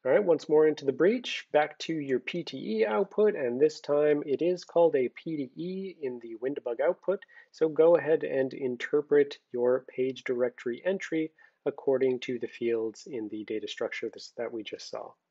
All right, once more into the breach, back to your PTE output, and this time it is called a PDE in the WinDbg output, so go ahead and interpret your page directory entry according to the fields in the data structure that we just saw.